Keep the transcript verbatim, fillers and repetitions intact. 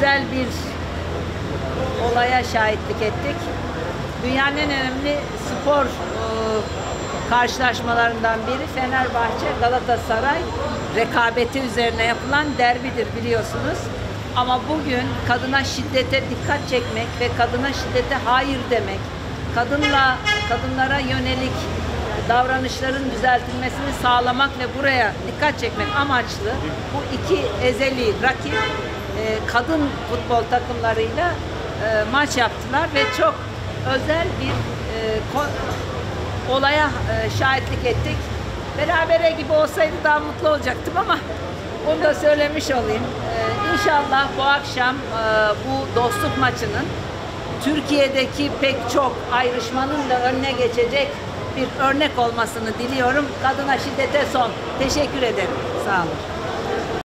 özel bir olaya şahitlik ettik. Dünyanın en önemli spor e, karşılaşmalarından biri Fenerbahçe Galatasaray rekabeti üzerine yapılan derbidir biliyorsunuz. Ama bugün kadına şiddete dikkat çekmek ve kadına şiddete hayır demek, kadınla kadınlara yönelik davranışların düzeltilmesini sağlamak ve buraya dikkat çekmek amaçlı bu iki ezeli rakip e, kadın futbol takımlarıyla e, maç yaptılar ve çok özel bir e, olaya e, şahitlik ettik. Berabere gibi olsaydı daha mutlu olacaktım ama onu da söylemiş olayım. E, İnşallah bu akşam e, bu dostluk maçının Türkiye'deki pek çok ayrışmanın da önüne geçecek bir örnek olmasını diliyorum. Kadına şiddete son. Teşekkür ederim. Sağ olun.